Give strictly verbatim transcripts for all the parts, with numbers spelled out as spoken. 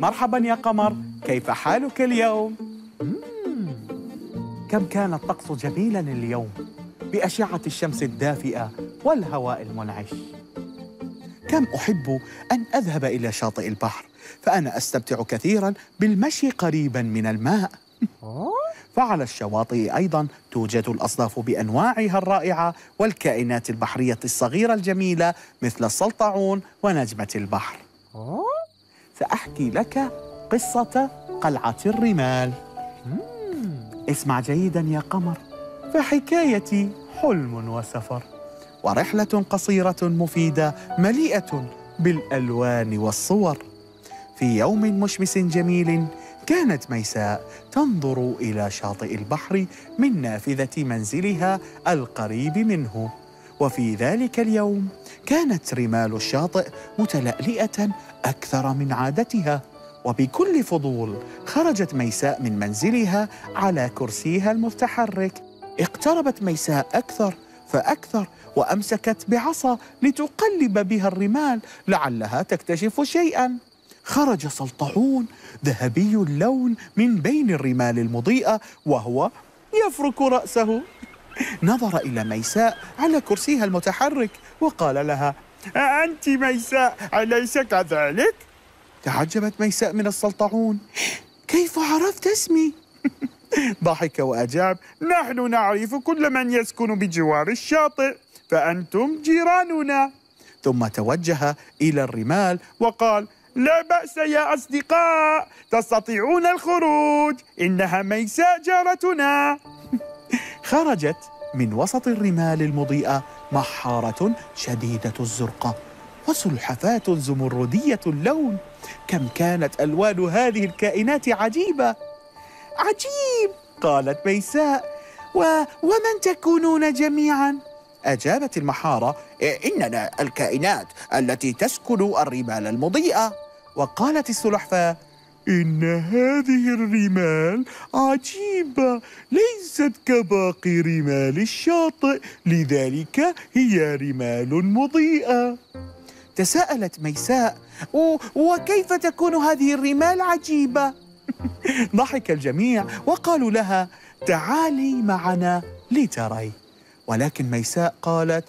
مرحبا يا قمر، كيف حالك اليوم؟ كم كان الطقس جميلا اليوم بأشعة الشمس الدافئة والهواء المنعش. كم أحب أن أذهب إلى شاطئ البحر، فأنا أستمتع كثيرا بالمشي قريبا من الماء. فعلى الشواطئ أيضا توجد الأصداف بأنواعها الرائعة والكائنات البحرية الصغيرة الجميلة مثل السلطعون ونجمة البحر. سأحكي لك قصة قلعة الرمال. اسمع جيدا يا قمر، فحكايتي حلم وسفر ورحلة قصيرة مفيدة مليئة بالألوان والصور. في يوم مشمس جميل كانت ميساء تنظر إلى شاطئ البحر من نافذة منزلها القريب منه. وفي ذلك اليوم كانت رمال الشاطئ متلألئة أكثر من عادتها، وبكل فضول خرجت ميساء من منزلها على كرسيها المتحرك. اقتربت ميساء أكثر فأكثر وأمسكت بعصا لتقلب بها الرمال لعلها تكتشف شيئاً. خرج سلطعون ذهبي اللون من بين الرمال المضيئة وهو يفرك رأسه. نظر إلى ميساء على كرسيها المتحرك وقال لها: أنت ميساء أليس كذلك؟ تعجبت ميساء من السلطعون: كيف عرفت اسمي؟ ضحك وأجاب: نحن نعرف كل من يسكن بجوار الشاطئ، فأنتم جيراننا. ثم توجه إلى الرمال وقال: لا بأس يا أصدقاء، تستطيعون الخروج، إنها ميساء جارتنا. خرجت من وسط الرمال المضيئة محارة شديدة الزرقة وسلحفاة زمردية اللون. كم كانت ألوان هذه الكائنات عجيبة. عجيب، قالت ميساء. و... ومن تكونون جميعا؟ أجابت المحارة: إننا الكائنات التي تسكن الرمال المضيئة. وقالت السلحفاة: إن هذه الرمال عجيبة، ليست كباقي رمال الشاطئ، لذلك هي رمال مضيئة. تساءلت ميساء: وكيف تكون هذه الرمال عجيبة؟ ضحك الجميع وقالوا لها: تعالي معنا لتري. ولكن ميساء قالت: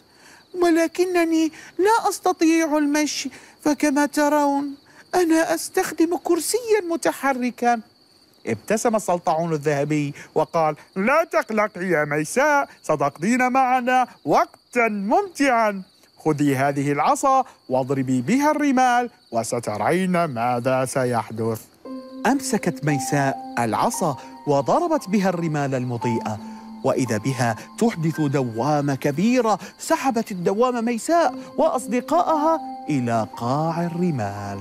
ولكنني لا أستطيع المشي، فكما ترون أنا أستخدم كرسيا متحركا. ابتسم السلطعون الذهبي وقال: لا تقلقي يا ميساء، ستقضين معنا وقتا ممتعا. خذي هذه العصا واضربي بها الرمال وسترين ماذا سيحدث. أمسكت ميساء العصا وضربت بها الرمال المضيئة، وإذا بها تحدث دوامة كبيرة. سحبت الدوامة ميساء وأصدقائها إلى قاع الرمال.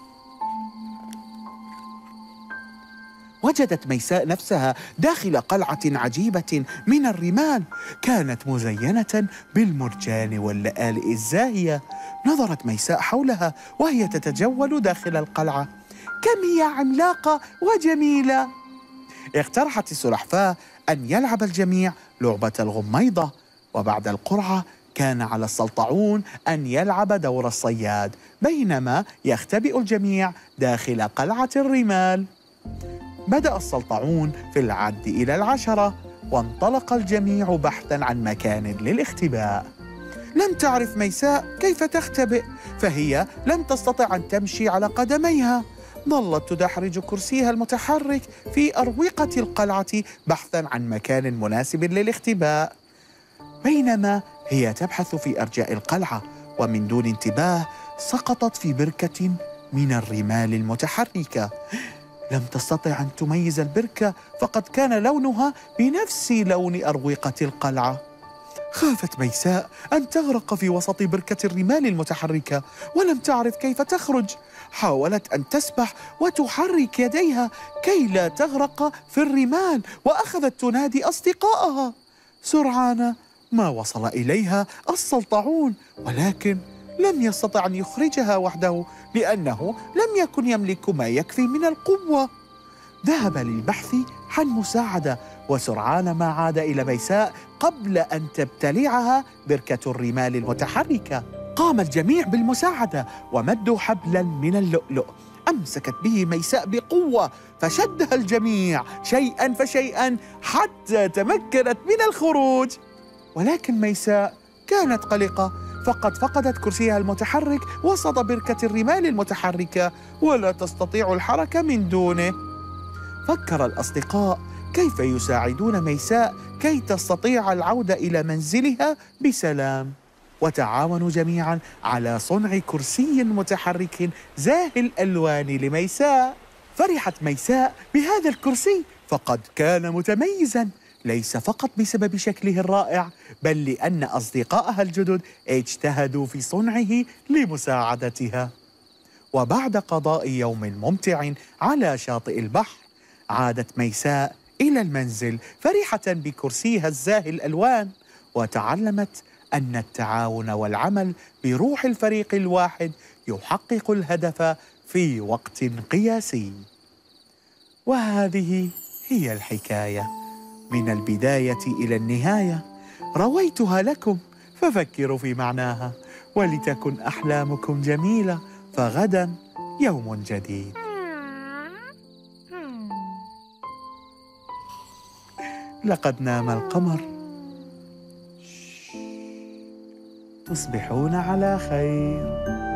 وجدت ميساء نفسها داخل قلعة عجيبة من الرمال، كانت مزينة بالمرجان واللآلئ الزاهية. نظرت ميساء حولها وهي تتجول داخل القلعة. كم هي عملاقة وجميلة. اقترحت السلحفاة أن يلعب الجميع لعبة الغميضة، وبعد القرعة كان على السلطعون أن يلعب دور الصياد بينما يختبئ الجميع داخل قلعة الرمال. بدأ السلطعون في العد إلى العشرة، وانطلق الجميع بحثا عن مكان للاختباء. لم تعرف ميساء كيف تختبئ، فهي لم تستطع أن تمشي على قدميها. ظلت تدحرج كرسيها المتحرك في أروقة القلعة بحثا عن مكان مناسب للاختباء. بينما هي تبحث في أرجاء القلعة ومن دون انتباه سقطت في بركة من الرمال المتحركة. لم تستطع أن تميز البركة، فقد كان لونها بنفس لون أروقة القلعة. خافت ميساء أن تغرق في وسط بركة الرمال المتحركة ولم تعرف كيف تخرج. حاولت أن تسبح وتحرك يديها كي لا تغرق في الرمال، وأخذت تنادي أصدقائها. سرعان ما وصل إليها السلطعون، ولكن لم يستطع أن يخرجها وحده لأنه لم يكن يملك ما يكفي من القوة. ذهب للبحث عن مساعدة، وسرعان ما عاد إلى ميساء قبل أن تبتلعها بركة الرمال المتحركة. قام الجميع بالمساعدة ومدوا حبلا من اللؤلؤ. أمسكت به ميساء بقوة فشدها الجميع شيئا فشيئا حتى تمكنت من الخروج. ولكن ميساء كانت قلقة، فقد فقدت كرسيها المتحرك وسط بركة الرمال المتحركة ولا تستطيع الحركة من دونه. فكر الأصدقاء كيف يساعدون ميساء كي تستطيع العودة إلى منزلها بسلام، وتعاونوا جميعا على صنع كرسي متحرك زاهي الألوان لميساء. فرحت ميساء بهذا الكرسي، فقد كان متميزا ليس فقط بسبب شكله الرائع، بل لأن أصدقائها الجدد اجتهدوا في صنعه لمساعدتها. وبعد قضاء يوم ممتع على شاطئ البحر، عادت ميساء إلى المنزل فرحة بكرسيها الزاهي الألوان، وتعلمت أن التعاون والعمل بروح الفريق الواحد يحقق الهدف في وقت قياسي. وهذه هي الحكاية من البداية إلى النهاية، رويتها لكم ففكروا في معناها، ولتكن أحلامكم جميلة، فغدا يوم جديد. لقد نام القمر. تصبحون على خير.